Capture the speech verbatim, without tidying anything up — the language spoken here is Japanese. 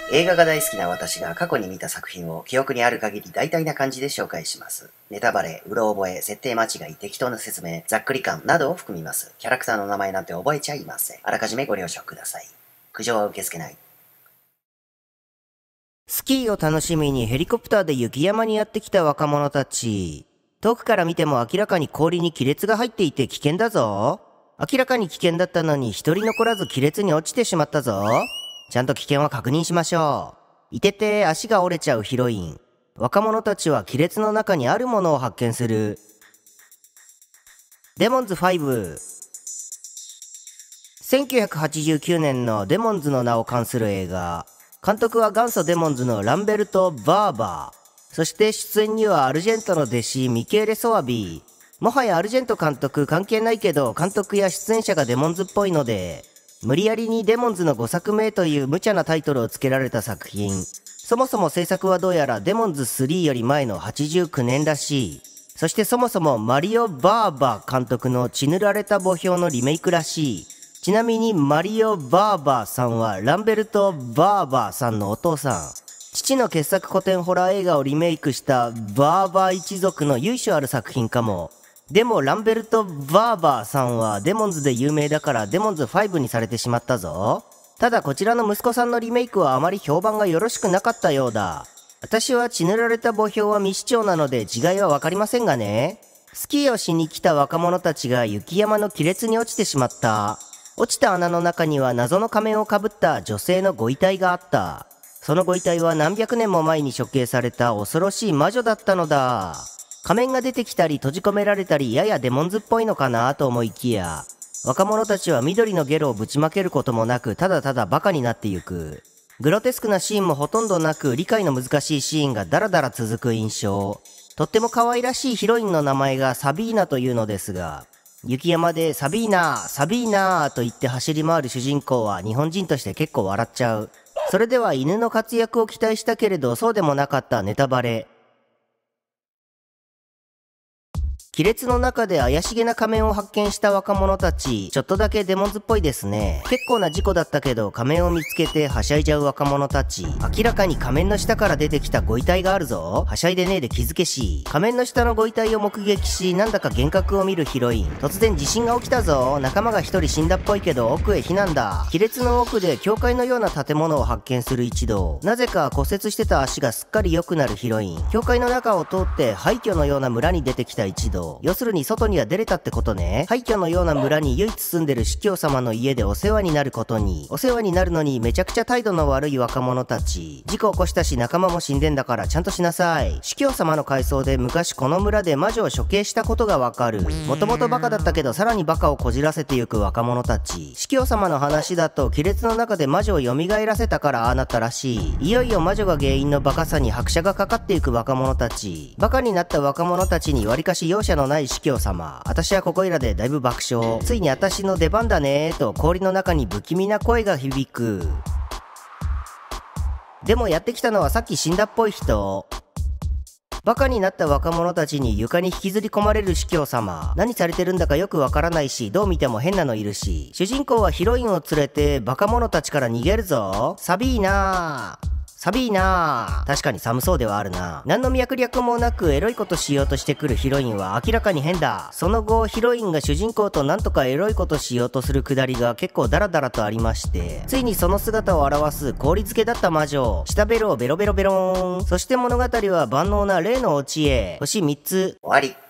映画が大好きな私が過去に見た作品を記憶にある限り大体な感じで紹介します。ネタバレ、うろ覚え、設定間違い、適当な説明、ざっくり感などを含みます。キャラクターの名前なんて覚えちゃいません。あらかじめご了承ください。苦情は受け付けない。 スキーを楽しみにヘリコプターで雪山にやってきた若者たち。遠くから見ても明らかに氷に亀裂が入っていて危険だぞ。明らかに危険だったのに一人残らず亀裂に落ちてしまったぞ。ちゃんと危険は確認しましょう。いてて足が折れちゃうヒロイン。若者たちは亀裂の中にあるものを発見する。デモンズファイブ。せんきゅうひゃくはちじゅうきゅうねんのデモンズの名を冠する映画。監督は元祖デモンズのランベルト・バーバー。そして出演にはアルジェントの弟子ミケーレ・ソワビー。もはやアルジェント監督関係ないけど監督や出演者がデモンズっぽいので、無理やりにデモンズのごさくめという無茶なタイトルを付けられた作品。そもそも制作はどうやらデモンズスリーより前のはちじゅうきゅうねんらしい。そしてそもそもマリオ・バーバー監督の血塗られた墓標のリメイクらしい。ちなみにマリオ・バーバーさんはランベルト・バーバーさんのお父さん。父の傑作古典ホラー映画をリメイクしたバーバー一族の由緒ある作品かも。でもランベルト・バーバーさんはデモンズで有名だからデモンズファイブにされてしまったぞ。ただこちらの息子さんのリメイクはあまり評判がよろしくなかったようだ。私は血塗られた墓標は未視聴なので違いはわかりませんがね。スキーをしに来た若者たちが雪山の亀裂に落ちてしまった。落ちた穴の中には謎の仮面をかぶった女性のご遺体があった。そのご遺体は何百年も前に処刑された恐ろしい魔女だったのだ。仮面が出てきたり閉じ込められたりややデモンズっぽいのかなと思いきや、若者たちは緑のゲロをぶちまけることもなくただただバカになってゆく。グロテスクなシーンもほとんどなく理解の難しいシーンがダラダラ続く印象。とっても可愛らしいヒロインの名前がサビーナというのですが、雪山でサビーナー、サビーナーと言って走り回る主人公は日本人として結構笑っちゃう。それでは犬の活躍を期待したけれどそうでもなかったネタバレ。亀裂の中で怪しげな仮面を発見した若者たち、ちょっとだけデモンズっぽいですね。結構な事故だったけど仮面を見つけてはしゃいじゃう若者たち。明らかに仮面の下から出てきたご遺体があるぞ。はしゃいでねえで気づけし。仮面の下のご遺体を目撃し、なんだか幻覚を見るヒロイン。突然地震が起きたぞ。仲間が一人死んだっぽいけど奥へ避難だ。亀裂の奥で教会のような建物を発見する一同。なぜか骨折してた足がすっかり良くなるヒロイン。教会の中を通って廃墟のような村に出てきた一同。要するに外には出れたってことね。廃墟のような村に唯一住んでる司教様の家でお世話になることに。お世話になるのにめちゃくちゃ態度の悪い若者たち。事故起こしたし仲間も死んでんだからちゃんとしなさい。司教様の回想で昔この村で魔女を処刑したことがわかる。もともとバカだったけどさらにバカをこじらせてゆく若者たち。司教様の話だと亀裂の中で魔女を蘇らせたからああなったらしい。いよいよ魔女が原因のバカさに拍車がかかっていく若者たち。バカになった若者たちにわりかし容赦のない司教様。私はここいらでだいぶ爆笑。ついに私の出番だねーと氷の中に不気味な声が響く。でもやってきたのはさっき死んだっぽい人。バカになった若者たちに床に引きずり込まれる司教様。何されてるんだかよくわからないし、どう見ても変なのいるし。主人公はヒロインを連れてバカ者たちから逃げるぞ。サビーナー。サビーナー。確かに寒そうではあるな。何の脈略もなくエロいことしようとしてくるヒロインは明らかに変だ。その後ヒロインが主人公となんとかエロいことしようとするくだりが結構ダラダラとありまして、ついにその姿を表す氷漬けだった魔女。下ベロをベロベロベローン。そして物語は万能な例のオチへ。星みっつ。 終わり。